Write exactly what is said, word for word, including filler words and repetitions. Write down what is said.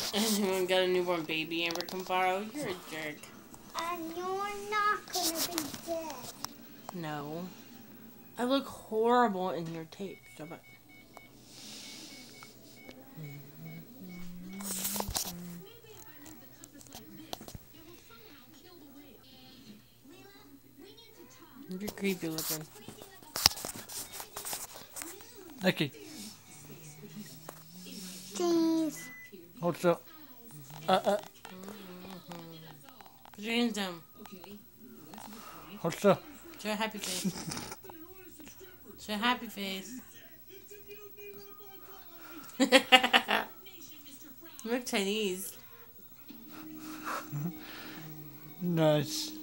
Anyone got a newborn baby Amber can borrow? You're a jerk. And you're not gonna be dead. No. I look horrible in your tape. Stop it. You're creepy looking. Nicky. Jeez. Hold still. Uh, uh. Put your hands down. Hold still. Show a happy face. Show a happy face. You look Chinese. Nice.